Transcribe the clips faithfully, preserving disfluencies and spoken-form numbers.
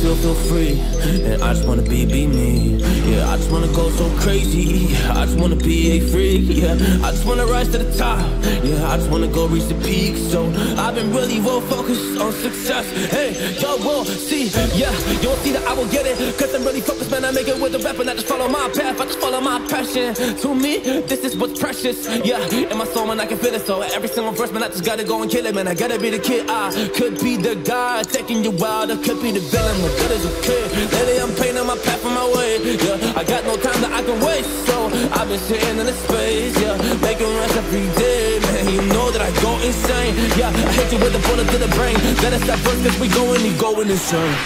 still feel free, and I just wanna be, be me. Yeah, I just wanna go so crazy. I just wanna be a freak. Yeah, I just wanna rise to the top. Yeah, I just wanna go reach the peak. So I've been really well focused on success. Hey, y'all will see. Yeah, you will see that I will get it. Cause I'm really focused, man. I make it with the rap and I just follow my path. I just follow my passion. To me, this is what's precious. Yeah, in my soul, man, I can feel it. So every single verse, man, I just gotta go and kill it, man. I gotta be the kid. I could be the guy taking you wild. I could be the villain. What good as a kid? Lately, I'm painting my path on my way. Yeah, I got no time that I can waste. So I've been sitting in the space. Yeah, making runs every day, man. You know that I go insane. Yeah, I hit you with a bullet to the brain. Let us stop first, cause we going, you going insane.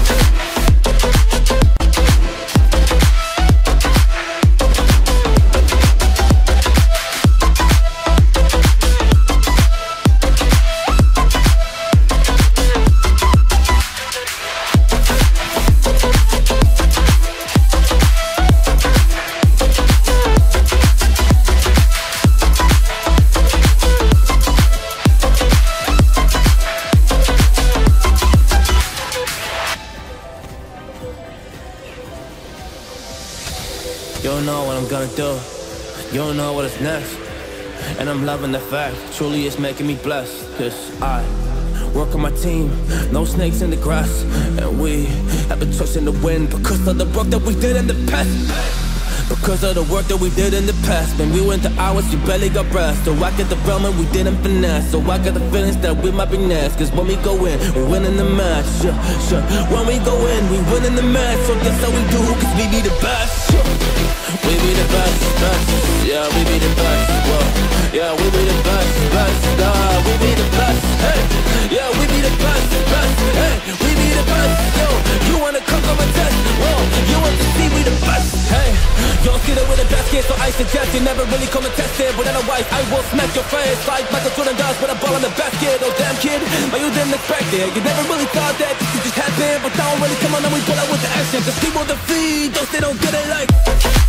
You don't know what I'm gonna do. You don't know what is next. And I'm loving the fact, truly it's making me blessed. Cause I work on my team, no snakes in the grass. And we have been trusting the wind because of the work that we did in the past. Because of the work that we did in the past. When we went to hours, you barely got rest. So I get the realm and we didn't finesse. So I got the feelings that we might be next. Cause when we go in, we win in the match. Sure, sure. When we go in, we win in the match. So that's how we do, cause we be the best. Sure. We be the best, best. Yeah, we be the best. Whoa. Yeah, we be the best, best. Nah, we be the best. Hey, yeah, we be the best, best. Hey, we be the best. Yo, you wanna come on my test? Whoa, you want to see we the best? Hey, you don't see that we're the best kid, so I suggest you never really come and test it. But otherwise, I will smack your face like Michael Jordan does with a ball in the basket. Oh damn kid, but you didn't expect it. You never really thought that this could just happen. But now really come on and we pull out with the action. Cause people defeat those they don't get it like.